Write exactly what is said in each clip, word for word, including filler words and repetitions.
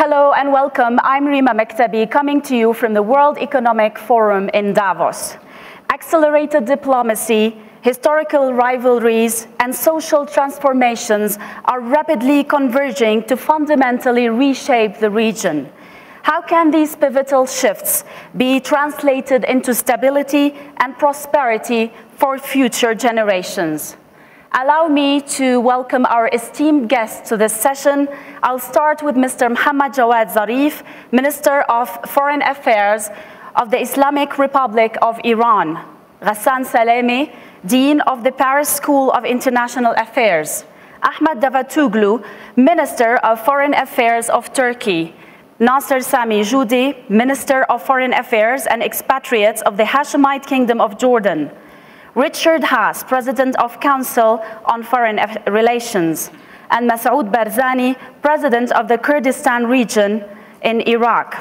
Hello and welcome. I'm Rima Mektabi, coming to you from the World Economic Forum in Davos. Accelerated diplomacy, historical rivalries, and social transformations are rapidly converging to fundamentally reshape the region. How can these pivotal shifts be translated into stability and prosperity for future generations? Allow me to welcome our esteemed guests to this session. I'll start with Mister Mohammad Jawad Zarif, Minister of Foreign Affairs of the Islamic Republic of Iran, Ghassan Salemi, Dean of the Paris School of International Affairs, Ahmed Davutoglu, Minister of Foreign Affairs of Turkey, Nasser Sami Joudi, Minister of Foreign Affairs and Expatriates of the Hashemite Kingdom of Jordan, Richard Haass, President of Council on Foreign Relations, and Masoud Barzani, President of the Kurdistan region in Iraq.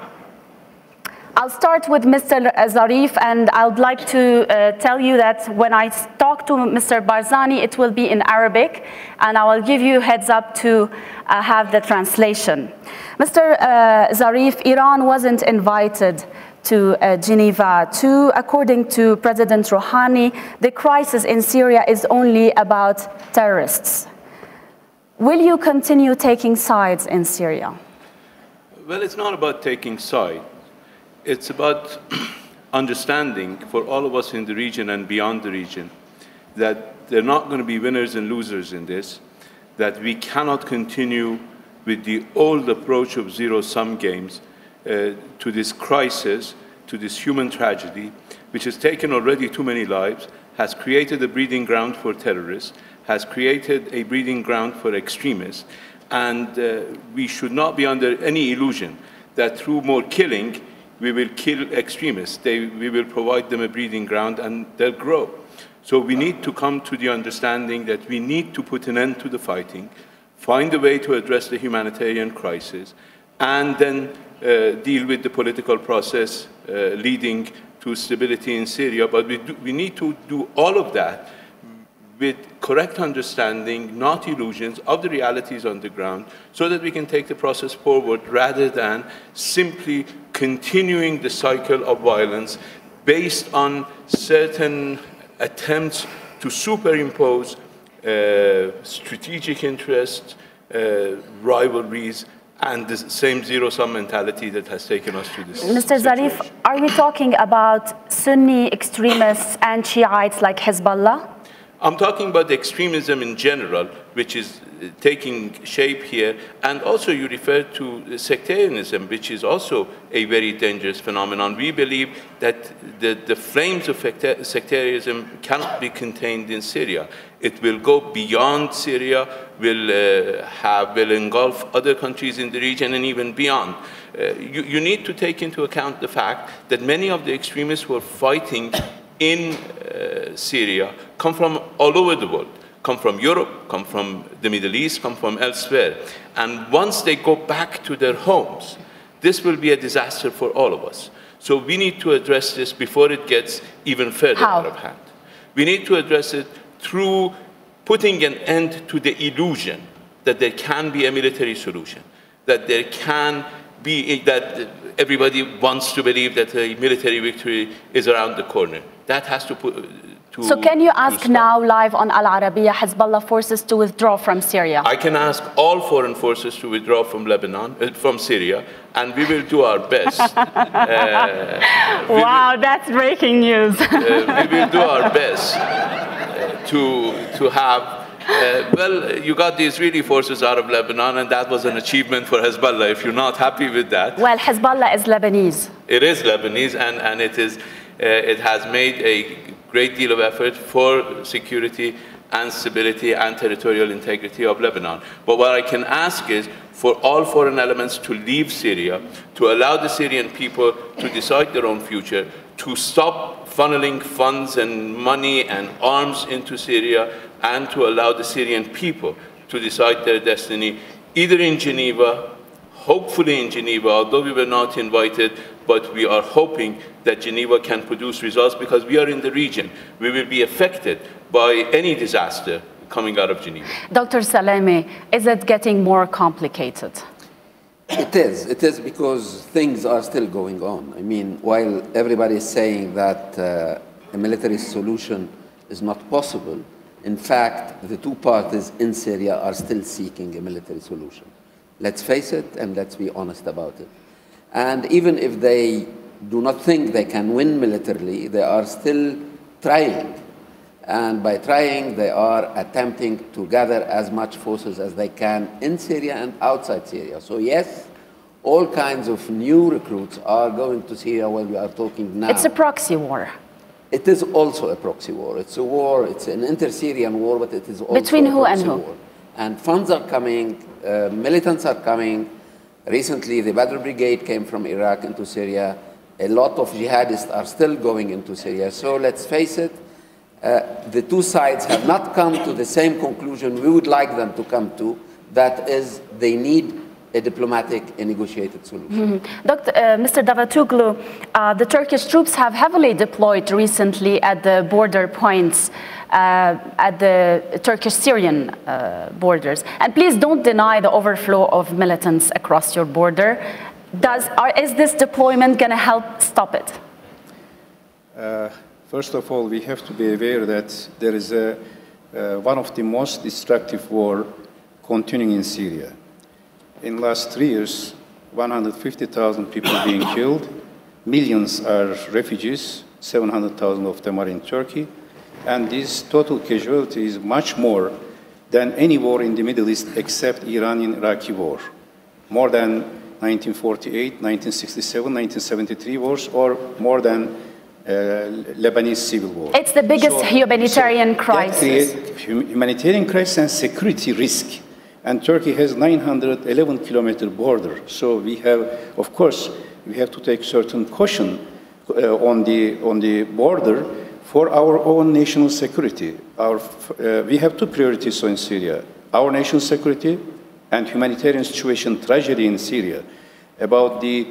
I'll start with Mister Zarif, and I'd like to uh, tell you that when I talk to Mister Barzani, it will be in Arabic, and I will give you heads up to uh, have the translation. Mister Uh, Zarif, Iran wasn't invited to uh, Geneva. Two, according to President Rouhani, the crisis in Syria is only about terrorists. Will you continue taking sides in Syria? Well, it's not about taking sides. It's about understanding for all of us in the region and beyond the region that there are not going to be winners and losers in this, that we cannot continue with the old approach of zero-sum games uh, to this crisis, to this human tragedy, which has taken already too many lives, has created a breeding ground for terrorists, has created a breeding ground for extremists, and uh, we should not be under any illusion that through more killing, we will kill extremists. They, we will provide them a breeding ground and they'll grow. So we need to come to the understanding that we need to put an end to the fighting, find a way to address the humanitarian crisis, and then uh, deal with the political process uh, leading to stability in Syria. But we, do, we need to do all of that with correct understanding, not illusions, of the realities on the ground, so that we can take the process forward rather than simply continuing the cycle of violence based on certain attempts to superimpose uh, strategic interests, uh, rivalries, and the same zero-sum mentality that has taken us to this Mister situation. Zarif, are we talking about Sunni extremists and Shiites like Hezbollah? I'm talking about extremism in general, which is taking shape here, and also you refer to sectarianism, which is also a very dangerous phenomenon. We believe that the, the flames of sectarianism cannot be contained in Syria. It will go beyond Syria, will, uh, have, will engulf other countries in the region and even beyond. Uh, you, you need to take into account the fact that many of the extremists who are fighting in uh, Syria come from all over the world, come from Europe, come from the Middle East, come from elsewhere. And once they go back to their homes, this will be a disaster for all of us. So we need to address this before it gets even further How? out of hand. We need to address it through putting an end to the illusion that there can be a military solution, that there can be, that everybody wants to believe that a military victory is around the corner. That has to put, to, so can you ask now, live on Al Arabiya, Hezbollah forces to withdraw from Syria? I can ask all foreign forces to withdraw from Lebanon, uh, from Syria, and we will do our best. uh, wow, will, that's breaking news. uh, we will do our best uh, to, to have Uh, well, you got the Israeli forces out of Lebanon, and that was an achievement for Hezbollah. If you're not happy with that, well, Hezbollah is Lebanese. It is Lebanese, and and it is uh, it has made a great deal of effort for security and stability and territorial integrity of Lebanon. But what I can ask is for all foreign elements to leave Syria, to allow the Syrian people to decide their own future, to stop funneling funds and money and arms into Syria, and to allow the Syrian people to decide their destiny, either in Geneva, hopefully in Geneva, although we were not invited, but we are hoping that Geneva can produce results because we are in the region. We will be affected by any disaster coming out of Geneva. Doctor Salemi, is it getting more complicated? It is. It is because things are still going on. I mean, while everybody is saying that uh, a military solution is not possible, in fact, the two parties in Syria are still seeking a military solution. Let's face it, and let's be honest about it. And even if they do not think they can win militarily, they are still trying. And by trying, they are attempting to gather as much forces as they can in Syria and outside Syria. So yes, all kinds of new recruits are going to Syria while we are talking now. It's a proxy war. It is also a proxy war. It's a war, it's an inter-Syrian war, but it is also Between a who proxy and who? war. And funds are coming, uh, militants are coming. Recently, the Badr Brigade came from Iraq into Syria. A lot of jihadists are still going into Syria. So let's face it, uh, the two sides have not come to the same conclusion we would like them to come to. That is, they need a diplomatic and negotiated solution. Mm-hmm. Doctor Uh, Mister Davutoglu, uh, the Turkish troops have heavily deployed recently at the border points, uh, at the Turkish-Syrian uh, borders. And please don't deny the overflow of militants across your border. Does, are, is this deployment going to help stop it? Uh, first of all, we have to be aware that there is a, uh, one of the most destructive war continuing in Syria. In the last three years, one hundred fifty thousand people being killed, millions are refugees, seven hundred thousand of them are in Turkey, and this total casualty is much more than any war in the Middle East except Iranian-Iraqi war. More than nineteen forty-eight, nineteen sixty-seven, nineteen seventy-three wars, or more than uh, Lebanese civil war. It's the biggest so, humanitarian so crisis. That creates humanitarian crisis and security risk. And Turkey has nine hundred eleven kilometer border. So we have, of course, we have to take certain caution uh, on the on the border for our own national security. Our, uh, we have two priorities in Syria: our national security and humanitarian situation tragedy in Syria. About the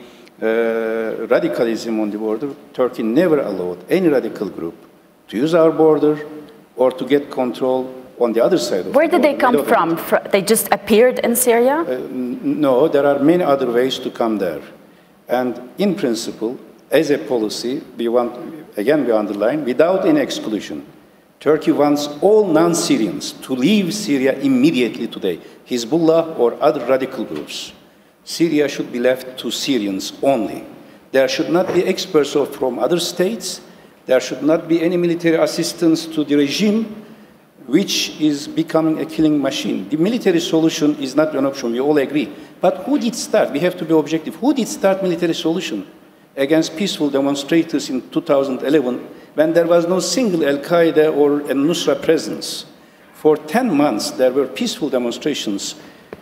uh, radicalism on the border, Turkey never allowed any radical group to use our border or to get control on the other side of Where the did they come from? They just appeared in Syria? Uh, no, there are many other ways to come there. And in principle, as a policy, we want, again we underline, without any exclusion, Turkey wants all non-Syrians to leave Syria immediately today, Hezbollah or other radical groups. Syria should be left to Syrians only. There should not be experts from other states. There should not be any military assistance to the regime, which is becoming a killing machine. The military solution is not an option, we all agree. But who did start? We have to be objective. Who did start military solution against peaceful demonstrators in two thousand eleven when there was no single Al-Qaeda or Al-Nusra presence? For ten months, there were peaceful demonstrations.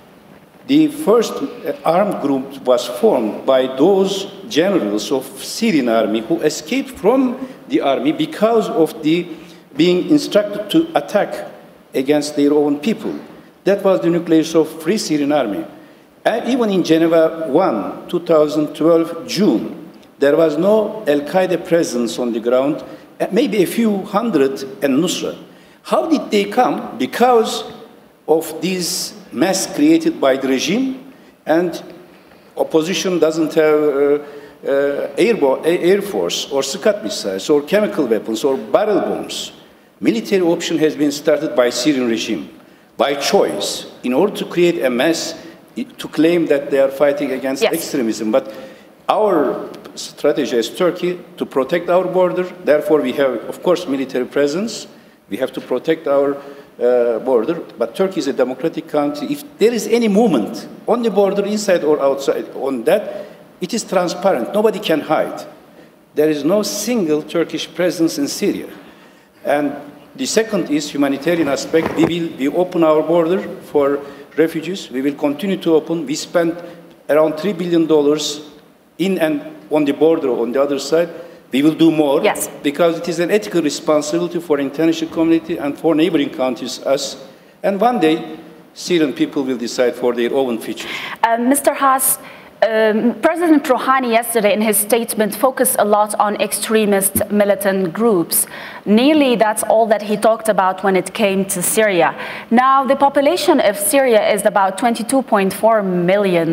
The first armed group was formed by those generals of Syrian army who escaped from the army because of the being instructed to attack against their own people. That was the nucleus of Free Syrian Army. And even in Geneva one, two thousand twelve, June, there was no Al-Qaeda presence on the ground, maybe a few hundred al-Nusra. How did they come? Because of this mess created by the regime, and opposition doesn't have uh, uh, air, air force or Scud missiles or chemical weapons or barrel bombs. Military option has been started by Syrian regime, by choice, in order to create a mess, to claim that they are fighting against yes. extremism. But our strategy as Turkey to protect our border, therefore we have, of course, military presence. We have to protect our uh, border, but Turkey is a democratic country. If there is any movement on the border, inside or outside, on that, it is transparent. Nobody can hide. There is no single Turkish presence in Syria. And the second is humanitarian aspect. We will we open our border for refugees. We will continue to open. We spent around three billion dollars in and on the border on the other side. We will do more yes. because it is an ethical responsibility for the international community and for neighboring countries, us. And one day, Syrian people will decide for their own future. Uh, Mister Haas, Um, President Rouhani yesterday in his statement focused a lot on extremist militant groups. Nearly that's all that he talked about when it came to Syria. Now the population of Syria is about twenty-two point four million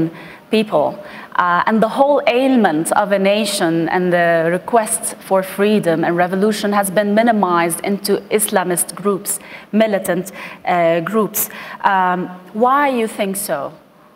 people. Uh, and the whole ailment of a nation and the request for freedom and revolution has been minimized into Islamist groups, militant uh, groups. Um, why you think so?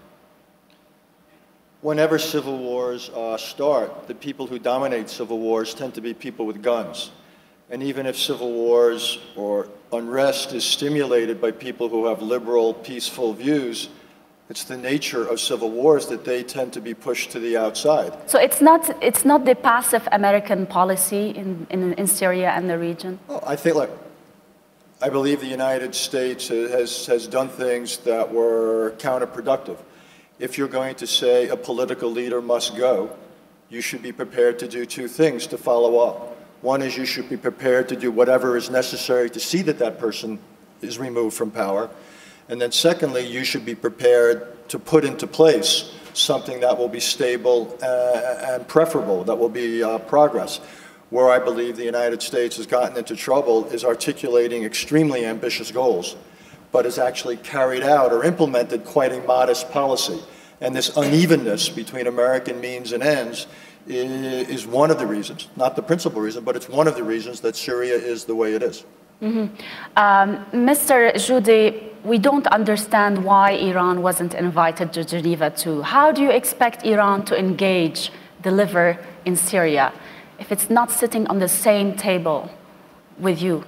Whenever civil wars uh, start, the people who dominate civil wars tend to be people with guns. And even if civil wars or unrest is stimulated by people who have liberal, peaceful views, it's the nature of civil wars that they tend to be pushed to the outside. So it's not, it's not the passive American policy in, in, in Syria and the region? Well, I think, like, I believe the United States has, has done things that were counterproductive. If you're going to say a political leader must go, you should be prepared to do two things to follow up. One is you should be prepared to do whatever is necessary to see that that person is removed from power. And then secondly, you should be prepared to put into place something that will be stable uh, and preferable, that will be uh, progress. Where I believe the United States has gotten into trouble is articulating extremely ambitious goals, but has actually carried out or implemented quite a modest policy. And this unevenness between American means and ends is one of the reasons, not the principal reason, but it's one of the reasons that Syria is the way it is. Mm-hmm. um, Mister Joudi, we don't understand why Iran wasn't invited to Geneva too. How do you expect Iran to engage, deliver in Syria, if it's not sitting on the same table with you?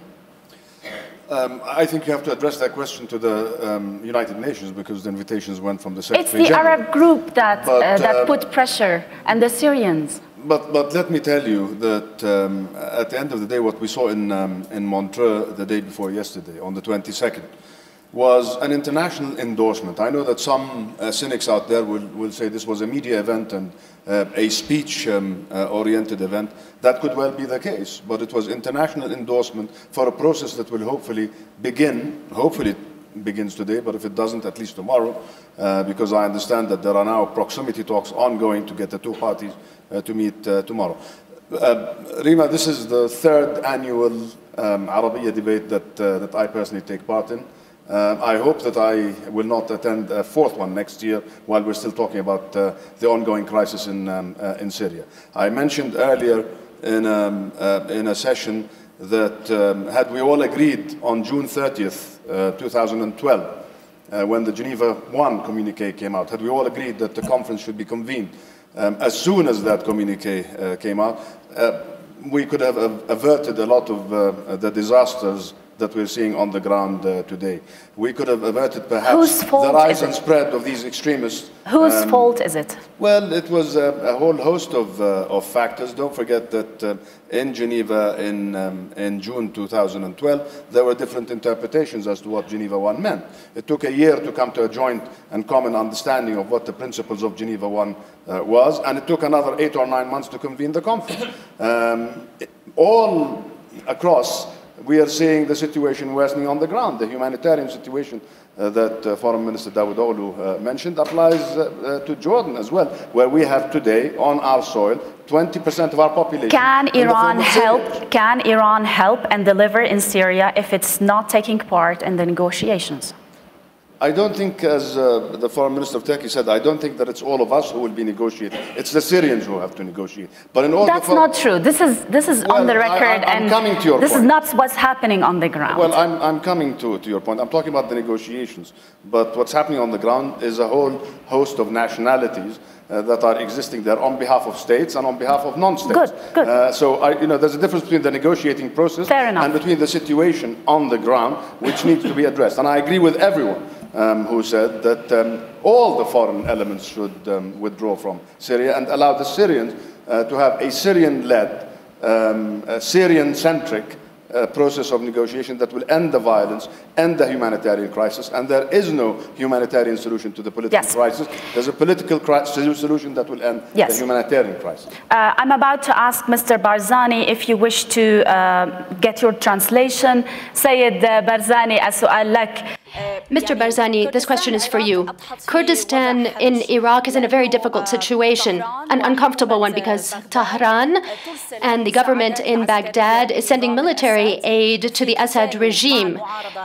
Um, I think you have to address that question to the um, United Nations, because the invitations went from the Secretary It's the General. Arab group that, but, uh, that uh, put pressure, and the Syrians. But, but let me tell you that um, at the end of the day, what we saw in, um, in Montreux the day before yesterday, on the twenty-second, was an international endorsement. I know that some uh, cynics out there will, will say this was a media event and uh, a speech-oriented um, uh, event. That could well be the case, but it was international endorsement for a process that will hopefully begin, hopefully it begins today, but if it doesn't, at least tomorrow, uh, because I understand that there are now proximity talks ongoing to get the two parties uh, to meet uh, tomorrow. Uh, Rima, this is the third annual um, Arabiya debate that, uh, that I personally take part in. Uh, I hope that I will not attend a fourth one next year while we're still talking about uh, the ongoing crisis in, um, uh, in Syria. I mentioned earlier in, um, uh, in a session that um, had we all agreed on June thirtieth, uh, two thousand twelve, uh, when the Geneva one communique came out, had we all agreed that the conference should be convened, um, as soon as that communique uh, came out, uh, we could have averted a lot of uh, the disasters that we're seeing on the ground uh, today. We could have averted perhaps the rise and spread of these extremists. Whose um, fault is it? Well, it was a, a whole host of, uh, of factors. Don't forget that uh, in Geneva in, um, in June two thousand twelve, there were different interpretations as to what Geneva one meant. It took a year to come to a joint and common understanding of what the principles of Geneva one uh, was, and it took another eight or nine months to convene the conference. Um, it, all across, we are seeing the situation worsening on the ground. The humanitarian situation uh, that uh, Foreign Minister Davutoglu uh, mentioned applies uh, uh, to Jordan as well, where we have today on our soil twenty percent of our population. Can Iran help? Can Iran help and deliver in Syria if it's not taking part in the negotiations? I don't think, as uh, the Foreign Minister of Turkey said, I don't think that it's all of us who will be negotiating. It's the Syrians who have to negotiate. But in all That's the not true. This is this is well, on the record, I, I'm, I'm and coming to your this point. is not what's happening on the ground. Well, I'm, I'm coming to, to your point. I'm talking about the negotiations. But what's happening on the ground is a whole host of nationalities Uh, that are existing there on behalf of states and on behalf of non-states. Good, good. Uh, so, I, you know, there's a difference between the negotiating process and between the situation on the ground, which needs to be addressed. And I agree with everyone um, who said that um, all the foreign elements should um, withdraw from Syria and allow the Syrians uh, to have a Syrian-led, um, Syrian-centric Uh, process of negotiation that will end the violence, end the humanitarian crisis, and there is no humanitarian solution to the political yes. crisis. There's a political solution that will end yes. the humanitarian crisis. Uh, I'm about to ask Mister Barzani if you wish to uh, get your translation. Sayed Barzani, as-su'al lak. Mister Barzani, this question is for you. Kurdistan in Iraq is in a very difficult situation, an uncomfortable one, because Tehran and the government in Baghdad is sending military aid to the Assad regime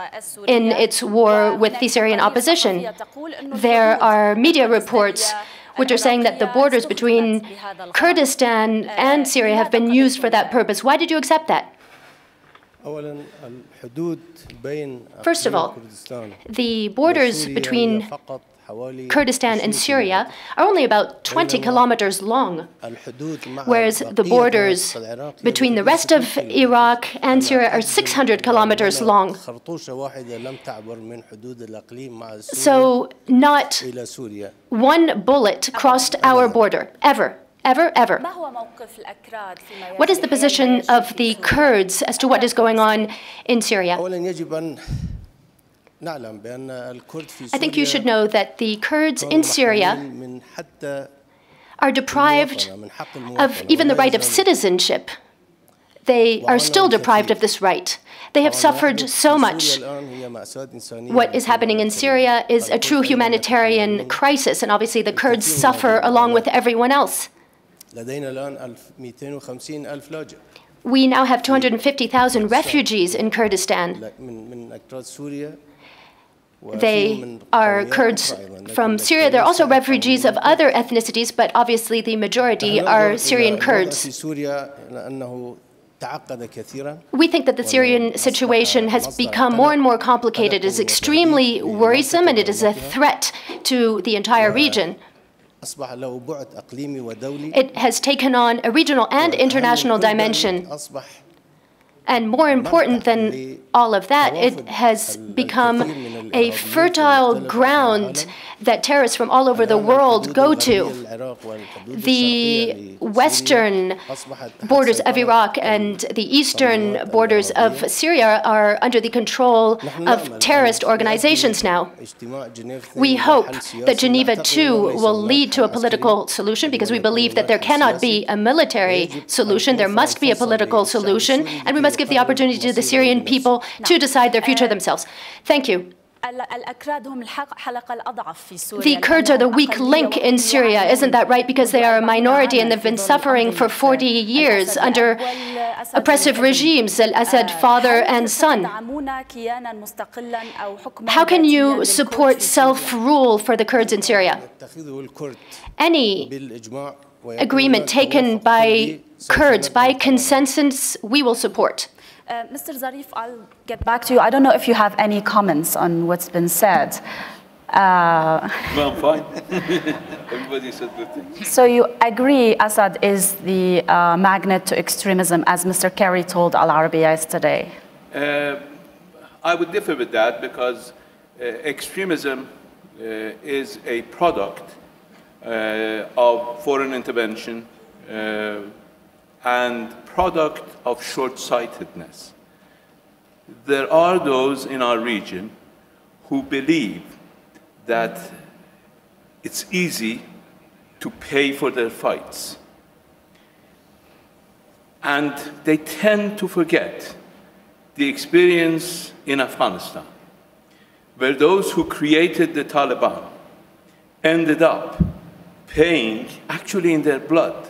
in its war with the Syrian opposition. There are media reports which are saying that the borders between Kurdistan and Syria have been used for that purpose. Why did you accept that? First of all, the borders between Kurdistan and Syria are only about twenty kilometers long, whereas the borders between the rest of Iraq and Syria are six hundred kilometers long. So not one bullet crossed our border, ever. Ever, ever. What is the position of the Kurds as to what is going on in Syria? I think you should know that the Kurds in Syria are deprived of even the right of citizenship. They are still deprived of this right. They have suffered so much. What is happening in Syria is a true humanitarian crisis, and obviously the Kurds suffer along with everyone else. We now have two hundred fifty thousand refugees in Kurdistan. They are Kurds from Syria. They're also refugees of other ethnicities, but obviously the majority are Syrian Kurds. We think that the Syrian situation has become more and more complicated. It is extremely worrisome, and it is a threat to the entire region. It has taken on a regional and international dimension. And more important than all of that, it has become a fertile ground that terrorists from all over the world go to. The western borders of Iraq and the eastern borders of Syria are under the control of terrorist organizations now. We hope that Geneva two will lead to a political solution, because we believe that there cannot be a military solution. There must be a political solution, and we must give the opportunity to the Syrian people to decide their future themselves. Thank you. The Kurds are the weak link in Syria, isn't that right? Because they are a minority and they've been suffering for forty years under oppressive regimes, Al-Assad father and son. How can you support self-rule for the Kurds in Syria? Any agreement taken by Kurds, by consensus, we will support. Uh, Mister Zarif, I'll get back to you. I don't know if you have any comments on what's been said. Uh, well, I'm fine. Everybody said good things. So you agree Assad is the uh, magnet to extremism, as Mister Kerry told Al Arabiya yesterday? Uh, I would differ with that, because uh, extremism uh, is a product uh, of foreign intervention uh, and product of short-sightedness. There are those in our region who believe that it's easy to pay for their fights. And they tend to forget the experience in Afghanistan, where those who created the Taliban ended up paying, actually in their blood,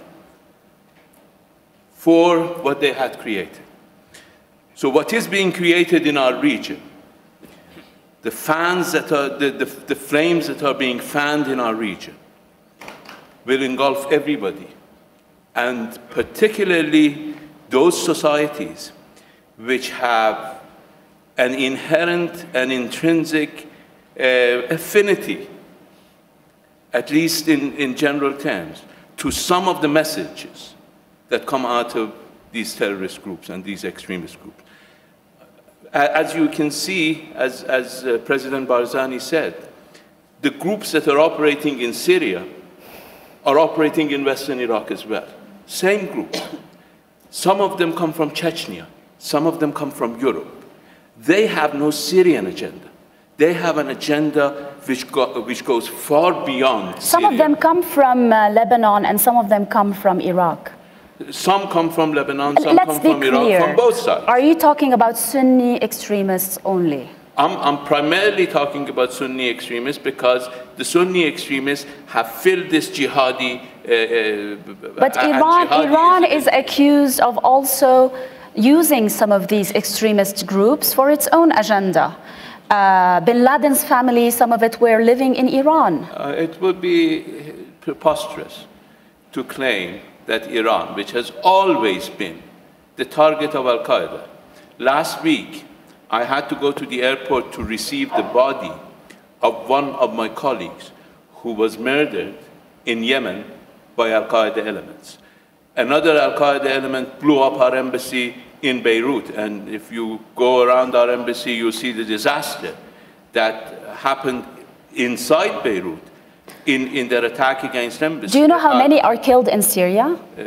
for what they had created. So what is being created in our region, the fans that are, the, the, the flames that are being fanned in our region, will engulf everybody, and particularly those societies which have an inherent and intrinsic uh, affinity, at least in, in general terms, to some of the messages that come out of these terrorist groups and these extremist groups. As you can see, as, as uh, President Barzani said, the groups that are operating in Syria are operating in Western Iraq as well. Same group. Some of them come from Chechnya. Some of them come from Europe. They have no Syrian agenda. They have an agenda which, go, which goes far beyond Some Syria. of them come from uh, Lebanon, and some of them come from Iraq. Some come from Lebanon, some Let's come be from clear. Iraq, from both sides. Are you talking about Sunni extremists only? I'm, I'm primarily talking about Sunni extremists, because the Sunni extremists have filled this jihadi. Uh, but uh, Iran, Iran is, is accused of also using some of these extremist groups for its own agenda. Uh, Bin Laden's family, some of it were living in Iran. Uh, it would be preposterous to claim that Iran, which has always been the target of Al-Qaeda. Last week, I had to go to the airport to receive the body of one of my colleagues who was murdered in Yemen by Al-Qaeda elements. Another Al-Qaeda element blew up our embassy in Beirut, and if you go around our embassy, you'll see the disaster that happened inside Beirut in, in their attack against embassy. Do you know how many are killed in Syria? Uh,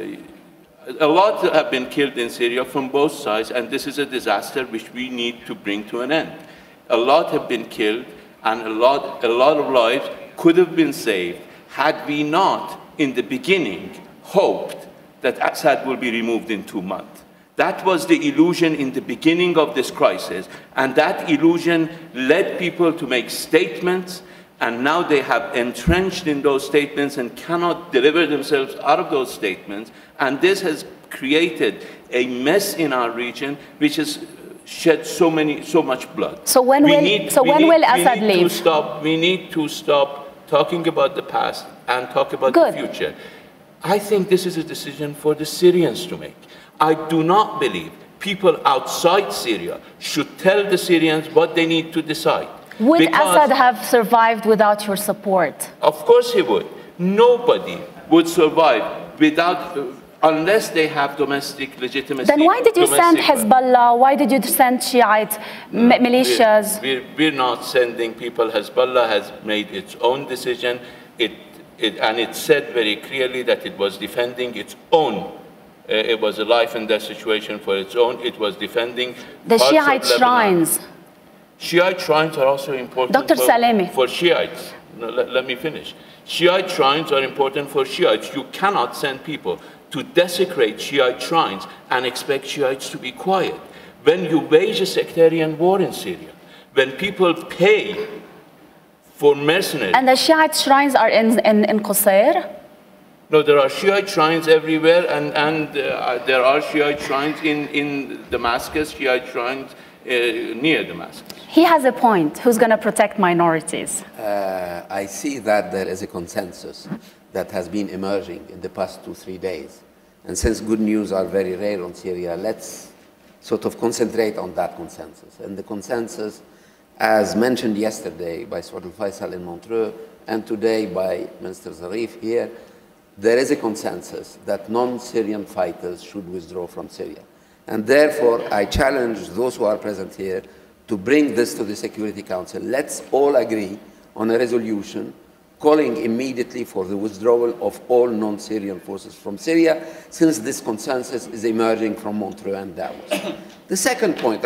a lot have been killed in Syria from both sides, and this is a disaster which we need to bring to an end. A lot have been killed, and a lot, a lot of lives could have been saved had we not, in the beginning, hoped that Assad will be removed in two months. That was the illusion in the beginning of this crisis, and that illusion led people to make statements, and now they have entrenched in those statements and cannot deliver themselves out of those statements, and this has created a mess in our region which has shed so many, so much blood. So when we will, need, so we when need, will Assad we need leave? To stop, we need to stop talking about the past and talk about Good. the future. I think this is a decision for the Syrians to make. I do not believe people outside Syria should tell the Syrians what they need to decide. Would Because, Assad have survived without your support? of course he would. Nobody would survive without, uh, unless they have domestic legitimacy. Then why did you send domestic- Hezbollah? Why did you send Shiite m- militias? We're, we're, we're not sending people. Hezbollah has made its own decision, it, it, and it said very clearly that it was defending its own. Uh, it was a life and death situation for its own. It was defending The parts of Shiite Lebanon. shrines. Shiite shrines are also important Doctor for, Salemi. for Shiites. No, let, let me finish. Shiite shrines are important for Shiites. You cannot send people to desecrate Shiite shrines and expect Shiites to be quiet. When you wage a sectarian war in Syria, when people pay for mercenaries. And the Shiite shrines are in, in, in Qusayr? No, there are Shiite shrines everywhere, and, and uh, there are Shiite shrines in, in Damascus, Shiite shrines uh, near Damascus. He has a point. Who's going to protect minorities? Uh, I see that there is a consensus that has been emerging in the past two, three days. And since good news are very rare on Syria, let's sort of concentrate on that consensus. And the consensus, as mentioned yesterday by Saud al-Faisal in Montreux, and today by Minister Zarif here, there is a consensus that non-Syrian fighters should withdraw from Syria. And therefore, I challenge those who are present here to bring this to the Security Council. Let's all agree on a resolution calling immediately for the withdrawal of all non-Syrian forces from Syria, since this consensus is emerging from Montreux and Davos. The second point, I,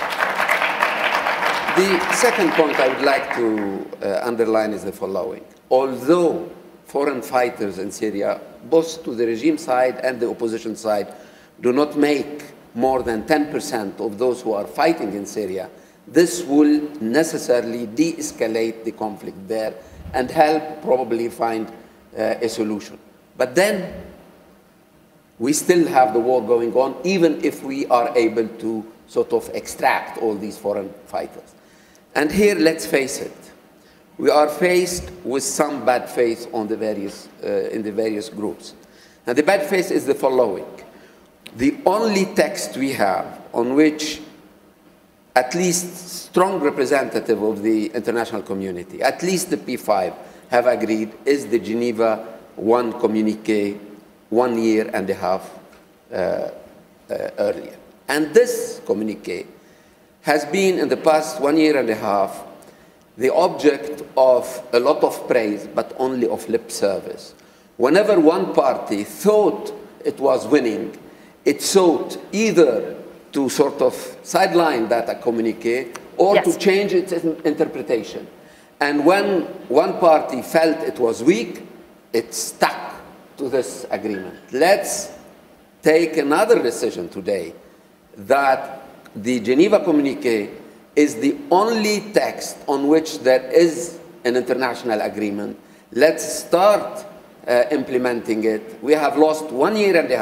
the second point I would like to uh, underline is the following. Although foreign fighters in Syria, both to the regime side and the opposition side, do not make more than ten percent of those who are fighting in Syria, this will necessarily de-escalate the conflict there and help probably find uh, a solution. But then we still have the war going on, even if we are able to sort of extract all these foreign fighters. And here, let's face it, we are faced with some bad faith on the various, uh, in the various groups. And the bad faith is the following. The only text we have on which at least strong representative of the international community, at least the P five, have agreed is the Geneva one communique one year and a half uh, uh, earlier. And this communique has been in the past one year and a half the object of a lot of praise, but only of lip service. Whenever one party thought it was winning, it sought either to sort of sideline that communique or yes. to change its interpretation. And when one party felt it was weak, it stuck to this agreement. Let's take another decision today that the Geneva communique is the only text on which there is an international agreement. Let's start uh, implementing it. We have lost one year and a half.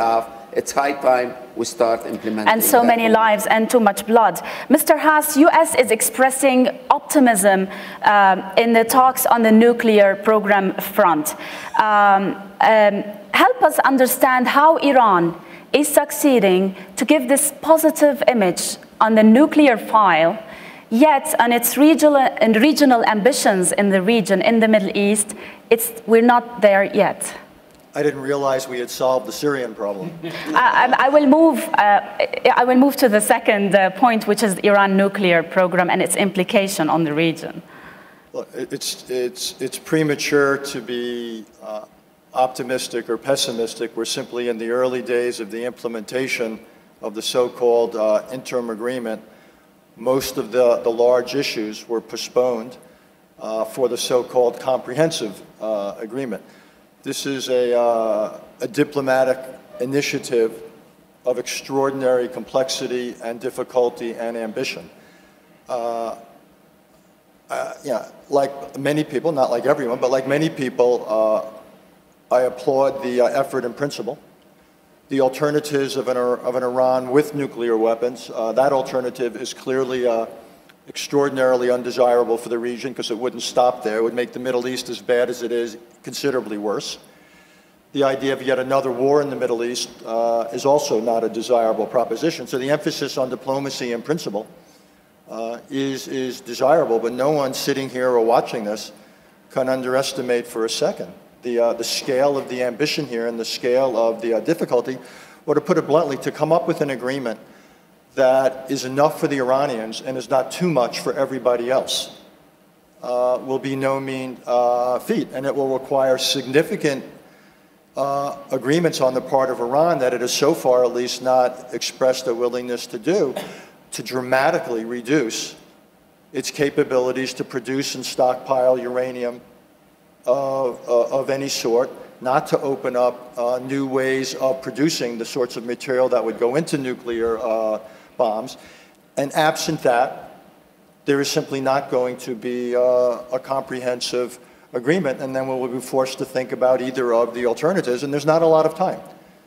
it's high time we start implementing. And so many lives and too much blood. Mister Haas, U S is expressing optimism um, in the talks on the nuclear program front. Um, um, help us understand how Iran is succeeding to give this positive image on the nuclear file, yet on its regional and regional ambitions in the region, in the Middle East, it's, we're not there yet. I didn't realize we had solved the Syrian problem. I, I, will move, uh, I will move to the second uh, point, which is the Iran nuclear program and its implication on the region. Look, it's, it's, it's premature to be uh, optimistic or pessimistic. We're simply in the early days of the implementation of the so-called uh, interim agreement. Most of the, the large issues were postponed uh, for the so-called comprehensive uh, agreement. This is a, uh, a diplomatic initiative of extraordinary complexity and difficulty and ambition. Uh, uh, yeah, like many people, not like everyone, but like many people, uh, I applaud the uh, effort in principle. The alternatives of an, of an Iran with nuclear weapons, uh, that alternative is clearly uh, extraordinarily undesirable for the region because it wouldn't stop there. It would make the Middle East as bad as it is, considerably worse. The idea of yet another war in the Middle East uh, is also not a desirable proposition. So the emphasis on diplomacy and principle uh, is, is desirable, but no one sitting here or watching this can underestimate for a second the, uh, the scale of the ambition here and the scale of the uh, difficulty, or to put it bluntly, to come up with an agreement that is enough for the Iranians and is not too much for everybody else uh, will be no mean uh, feat, and it will require significant uh, agreements on the part of Iran that it has so far at least not expressed a willingness to do, to dramatically reduce its capabilities to produce and stockpile uranium Of, uh, of any sort, not to open up uh, new ways of producing the sorts of material that would go into nuclear uh, bombs. And absent that, there is simply not going to be uh, a comprehensive agreement, and then we will be forced to think about either of the alternatives, and there's not a lot of time.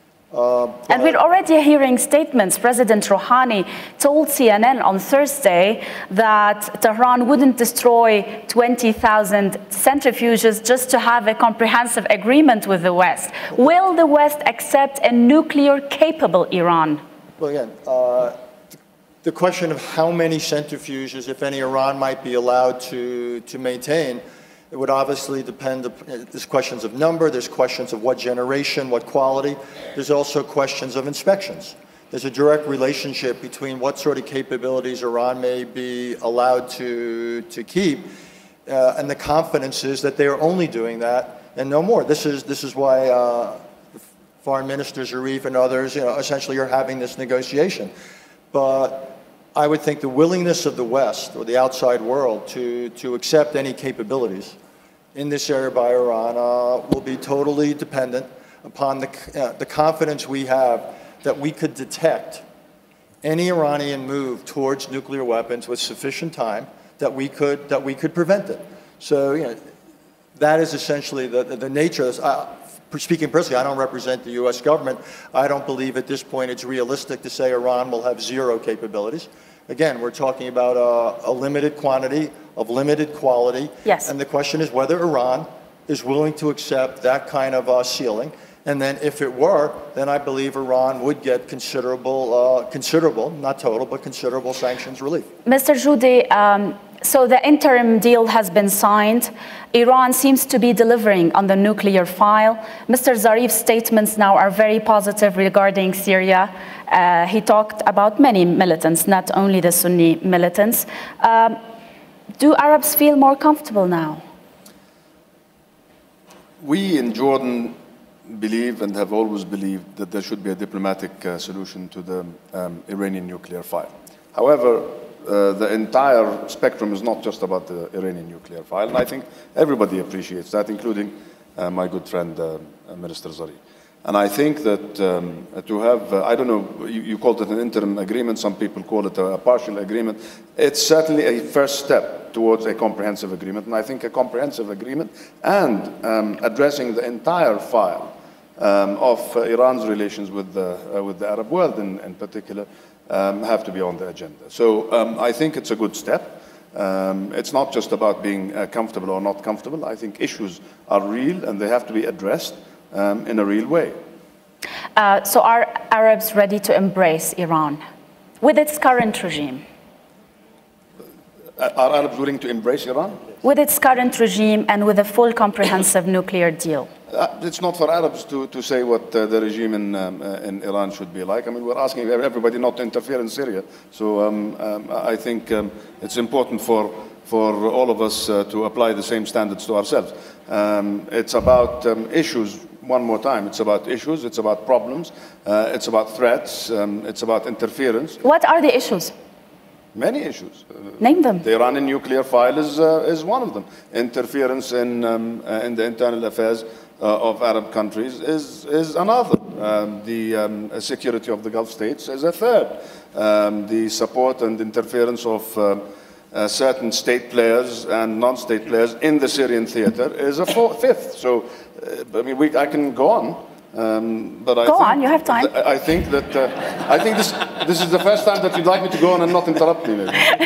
Uh, and we're already hearing statements. President Rouhani told C N N on Thursday that Tehran wouldn't destroy twenty thousand centrifuges just to have a comprehensive agreement with the West. Will the West accept a nuclear-capable Iran? Well, again, uh, the question of how many centrifuges, if any, Iran might be allowed to, to maintain, it would obviously depend, there's questions of number, there's questions of what generation, what quality. There's also questions of inspections. There's a direct relationship between what sort of capabilities Iran may be allowed to, to keep uh, and the confidence is that they are only doing that and no more. This is, this is why uh, Foreign Minister Zarif and others, you know, essentially are having this negotiation. But I would think the willingness of the West or the outside world to, to accept any capabilities in this area by Iran uh, will be totally dependent upon the, uh, the confidence we have that we could detect any Iranian move towards nuclear weapons with sufficient time that we could, that we could prevent it. So, you know, that is essentially the, the, the nature of this. Uh, Speaking personally, I don't represent the U S government. I don't believe at this point it's realistic to say Iran will have zero capabilities. Again, we're talking about a, a limited quantity of limited quality. Yes. And the question is whether Iran is willing to accept that kind of uh, ceiling. And then if it were, then I believe Iran would get considerable, uh, considerable, not total, but considerable sanctions relief. Mister Joudi, um, so the interim deal has been signed. Iran seems to be delivering on the nuclear file. Mister Zarif's statements now are very positive regarding Syria. Uh, he talked about many militants, not only the Sunni militants. Um, do Arabs feel more comfortable now? We in Jordan believe and have always believed that there should be a diplomatic uh, solution to the um, Iranian nuclear file. However, uh, the entire spectrum is not just about the Iranian nuclear file, and I think everybody appreciates that, including uh, my good friend, uh, Minister Zarif. And I think that um, to have, uh, I don't know, you, you called it an interim agreement, some people call it a, a partial agreement. It's certainly a first step towards a comprehensive agreement, and I think a comprehensive agreement and um, addressing the entire file um, of uh, Iran's relations with the, uh, with the Arab world in, in particular um, have to be on the agenda. So um, I think it's a good step. Um, it's not just about being uh, comfortable or not comfortable. I think issues are real and they have to be addressed um, in a real way. Uh, so are Arabs ready to embrace Iran with its current regime? Are Arabs willing to embrace Iran? With its current regime and with a full comprehensive nuclear deal? Uh, it's not for Arabs to, to say what uh, the regime in, um, uh, in Iran should be like. I mean, we're asking everybody not to interfere in Syria. So um, um, I think um, it's important for, for all of us uh, to apply the same standards to ourselves. Um, it's about um, issues, one more time, it's about issues, it's about problems, uh, it's about threats, um, it's about interference. What are the issues? Many issues. Name them. The Iranian nuclear file is, uh, is one of them. Interference in, um, uh, in the internal affairs uh, of Arab countries is, is another. Um, the um, security of the Gulf states is a third. Um, the support and interference of uh, uh, certain state players and non-state players in the Syrian theater is a fourth, fifth. So, uh, I mean, we, I can go on. Um, but I go think on, you have time. I think that uh, I think this this is the first time that you'd like me to go on and not interrupt me. Maybe.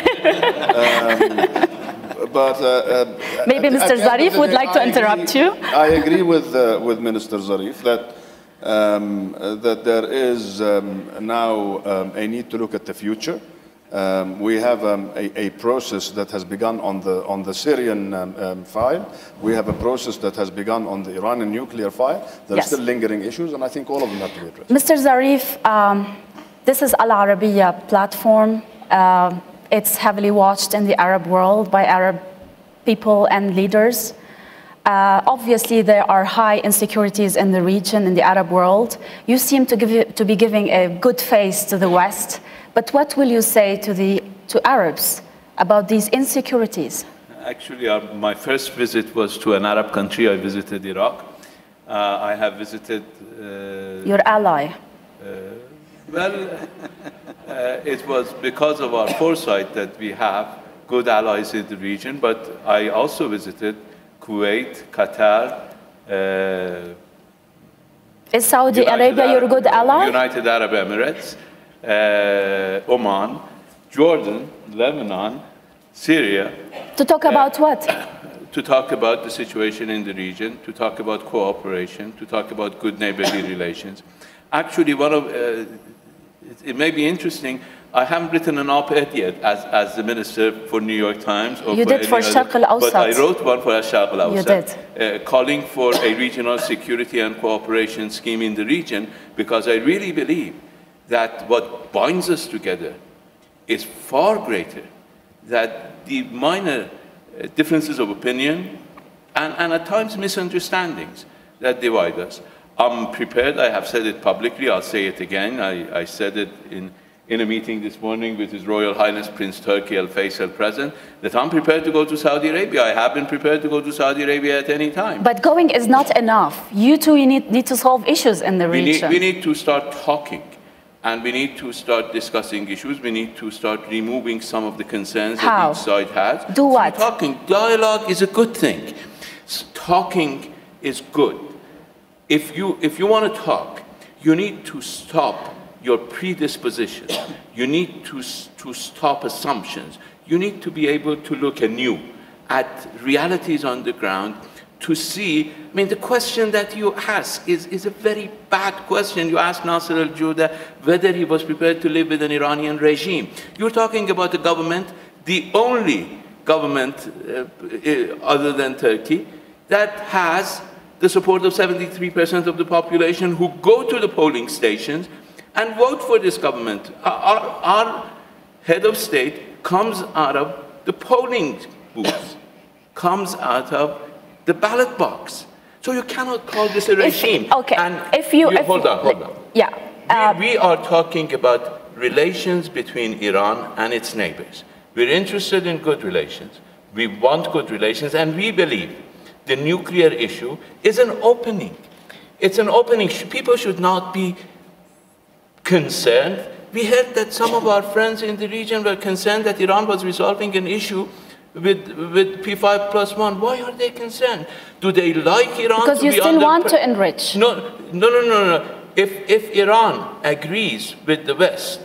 um, but uh, uh, maybe Mister Zarif would like to interrupt you. I agree with uh, with Minister Zarif that um, uh, that there is um, now um, a need to look at the future. Um, we have um, a, a process that has begun on the, on the Syrian um, um, file. We have a process that has begun on the Iranian nuclear file. There yes. are still lingering issues, and I think all of them have to be addressed. Mister Zarif, um, this is Al Arabiya platform. Uh, it's heavily watched in the Arab world by Arab people and leaders. Uh, obviously, there are high insecurities in the region, in the Arab world. You seem to, give, to be giving a good face to the West. But what will you say to, the, to Arabs about these insecurities? Actually, uh, my first visit was to an Arab country. I visited Iraq. Uh, I have visited... Uh, Your ally. Uh, well, uh, it was because of our foresight that we have good allies in the region, but I also visited Kuwait, Qatar, uh, Is Saudi United Arabia Arab, your good ally? United Arab Emirates. Uh, Oman, Jordan, Lebanon, Syria. To talk uh, about what? To talk about the situation in the region, to talk about cooperation, to talk about good neighborly relations. Actually, one of, uh, it, it may be interesting, I haven't written an op-ed yet as, as the minister for New York Times. Or you for did for Sharq al-Awsat. But I wrote one for Sharq al-Awsat. You did. Uh, calling for a regional security and cooperation scheme in the region, because I really believe that what binds us together is far greater than the minor uh, differences of opinion and, and at times misunderstandings that divide us. I'm prepared, I have said it publicly, I'll say it again. I, I said it in, in a meeting this morning with His Royal Highness Prince Turki Al Faisal present, that I'm prepared to go to Saudi Arabia. I have been prepared to go to Saudi Arabia at any time. But going is not enough. You two you need, need to solve issues in the we region. Need, we need to start talking. And we need to start discussing issues. We need to start removing some of the concerns How? that each side has. Do what? So talking, dialogue is a good thing. Talking is good. If you, if you want to talk, you need to stop your predisposition. You need to, to stop assumptions. You need to be able to look anew at realities on the ground to see, I mean, the question that you ask is, is a very bad question. You ask Nasser al-Juda whether he was prepared to live with an Iranian regime. You're talking about a government, the only government uh, other than Turkey, that has the support of seventy-three percent of the population who go to the polling stations and vote for this government. Our, our head of state comes out of the polling booths, comes out of the ballot box. So you cannot call this a regime. If, okay, and if you... you if, hold on, hold on. Yeah. Uh, we, we are talking about relations between Iran and its neighbors. We're interested in good relations. We want good relations, and we believe the nuclear issue is an opening. It's an opening. People should not be concerned. We heard that some of our friends in the region were concerned that Iran was resolving an issue with, with P five plus one. Why are they concerned? Do they like Iran because to you be still under want to enrich. No, No, no, no, no. If, if Iran agrees with the West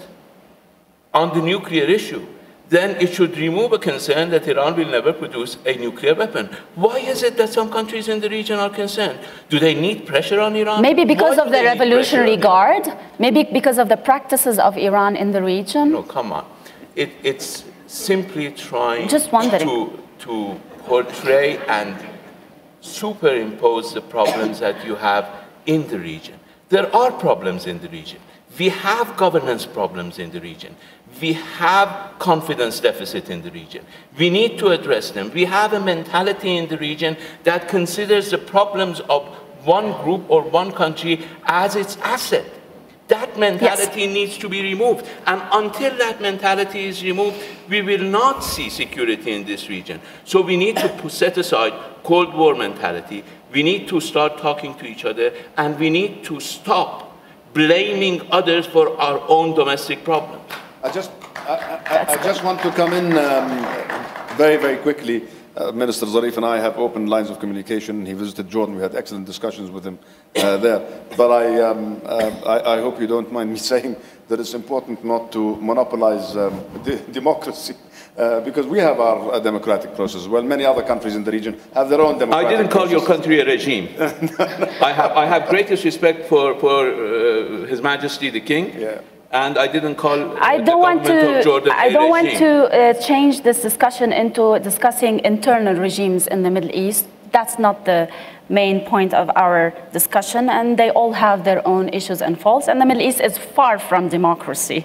on the nuclear issue, then it should remove a concern that Iran will never produce a nuclear weapon. Why is it that some countries in the region are concerned? Do they need pressure on Iran? Maybe because Why of the Revolutionary Guard? Maybe because of the practices of Iran in the region? No, come on. It, it's simply trying Just wondering. to, to portray and superimpose the problems that you have in the region. There are problems in the region. We have governance problems in the region. We have confidence deficit in the region. We need to address them. We have a mentality in the region that considers the problems of one group or one country as its asset. That mentality yes. needs to be removed. And until that mentality is removed, we will not see security in this region. So we need to set aside Cold War mentality. We need to start talking to each other, and we need to stop blaming others for our own domestic problems. I just, I, I, I just want to come in um, very, very quickly. Uh, Minister Zarif and I have open lines of communication. He visited Jordan. We had excellent discussions with him uh, there. But I, um, uh, I, I hope you don't mind me saying that it's important not to monopolize um, de democracy. Uh, because we have our uh, democratic process. Well, many other countries in the region have their own democratic I didn't call process. your country a regime. no, no. I, have, I have greatest respect for, for uh, His Majesty the King. Yeah. And I didn't call I the don't want government to, of Jordan I a don't regime. want to uh, change this discussion into discussing internal regimes in the Middle East. That's not the main point of our discussion, and they all have their own issues and faults, and the Middle East is far from democracy.